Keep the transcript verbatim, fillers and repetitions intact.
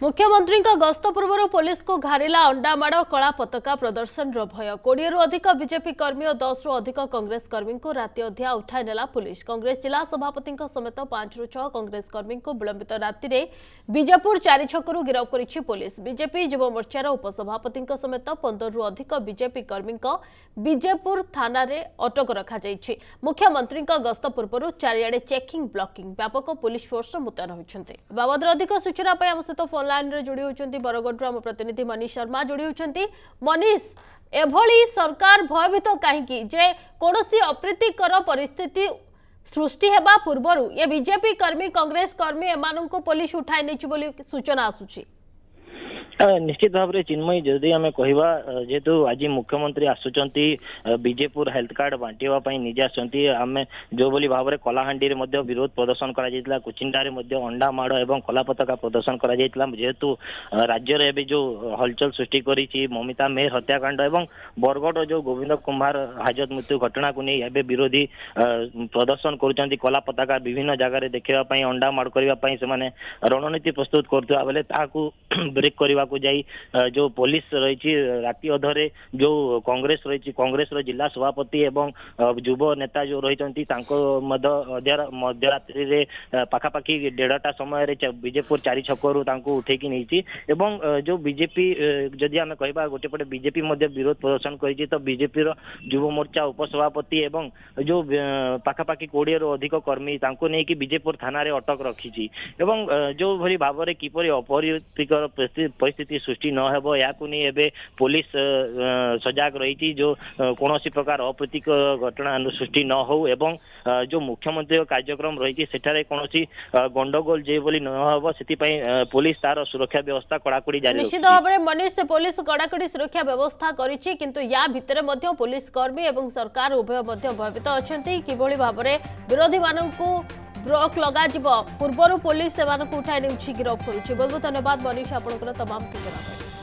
मुख्यमंत्री गस्त पूर्व पुलिस को घारिला अंडामाड़ कला पताका प्रदर्शन भय कोड़े रु अधिक बीजेपी कर्मी और दस रु अधिक कांग्रेस कर्मी को राति अधा उठाई नेला पुलिस। कांग्रेस जिला सभापति समेत पांच रु छह कांग्रेस कर्मी को विलंबित राति में बीजेपुर चारि छकु गिरफ करिछि पुलिस। बीजेपी युव मोर्चार उपसभापति समेत पंद्रह रु अधिक बीजेपी कर्मी बीजेपुर थाना रे अटक रखा जाइछि। मुख्यमंत्री गस्त पूर्व चारिआडे चेकिंग ब्लॉकिंग व्यापक पुलिस फोर्स मुतयन होइछन्ते। बाबद अधिक सूचना पाई आम सहित फोन लाइन रे जोड़ी होइछन्ते बरगढ़ आम प्रतिनिधि मनीष शर्मा जोड़ी होइछन्ते। मनीष, एभली सरकार भयभीत कहीं जे कौनसी अप्रीतिकर परिस्थिति सृष्टि हेबा पूर्वरु ये बीजेपी कर्मी कांग्रेस कर्मी एमानन को पुलिस उठाई नेछि बोली सूचना आसुछि। निश्चित भाव में चिन्मयी जदि आम कहवा जेहेतु आज मुख्यमंत्री आसुचंती बीजेपुर हेल्थ कार्ड बांटापी निजे आसुचंती आम जो बोली भाव में कलाहांडी रे विरोध प्रदर्शन करा जायतिला, कुचिंडारे कला माड़ एवं कला पताका प्रदर्शन करा जायतिला। जेहेतु राज्य रे एबे जो हलचल सृष्टि करिछि ममिता मेहर हत्याकांड एवं बरगढ़ जो गोविंद कुमार हाजत मृत्यु घटना को नहीं एबे विरोधी प्रदर्शन करुचंती कला पताका विभिन्न जगह देखा अंडा माड़ करने से रणनीति प्रस्तुत करथुआ बेले ताकू ब्रेक करने को जाई जो पुलिस रही राति अधरे जो कांग्रेस रही कांग्रेस जिला सभापति एवं युव नेता जो रही मध्यरात्रि रे पाखापाखि डेढ़टा समय बीजेपुर चारि छकरू उठेकी नहीं एवं जो बीजेपी जदि आम कहवा गोटे पटे बीजेपी विरोध प्रदर्शन करी तो बीजेपी युव मोर्चा उपसभापति एवं जो पाखापाखि कोड़े रु अधिक कर्मी नहीं बीजेपुर थाना रे अटक रखी एवं जो भली भाव में किपरि अपरितिकर परिस्थिति सृष्टि न हेबो याकु नहीं एबे पुलिस सजाग रही जो कौन प्रकार अप्रीतिक घटना सृष्टि न हो एवं जो मुख्यमंत्री कार्यक्रम रही सेठारे कौन गंडगोल जे बोली न हेबो सेति पई पुलिस तार सुरक्षा व्यवस्था कड़ाकड़ी जारी निश्चित भाव में मनीष पुलिस कड़ाकड़ी सुरक्षा व्यवस्था करिछि किंतु या भितरे मध्य पुलिस कर्मी एवं सरकार उभय मध्य भयभीत अछंती किभली भाव में विरोधी माननकु ब्लॉक लगा पूर्वर पुलिस से उठाई नहीं गिरफ करुच्ची। बहुत बहुत धन्यवाद मनीष आपंकर तमाम सूचना।